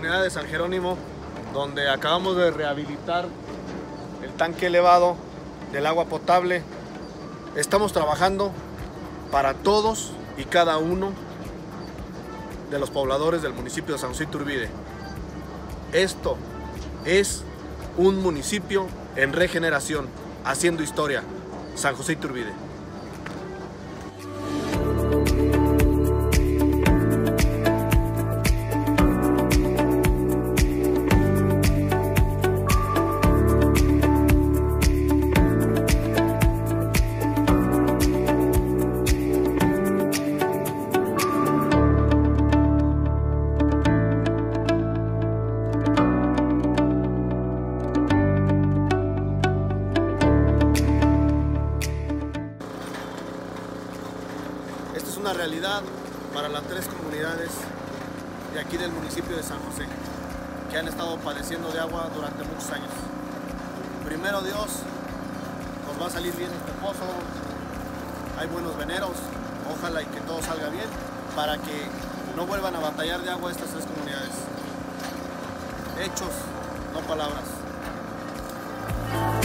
comunidad de San Jerónimo, donde acabamos de rehabilitar el tanque elevado del agua potable. Estamos trabajando para todos y cada uno de los pobladores del municipio de San José Iturbide. Esto es un municipio en regeneración, haciendo historia. San José Iturbide. Esta es una realidad para las 3 comunidades de aquí del municipio de San José, que han estado padeciendo de agua durante muchos años. Primero Dios, nos va a salir bien este pozo, hay buenos veneros, ojalá y que todo salga bien, para que no vuelvan a batallar de agua estas 3 comunidades. Hechos, no palabras.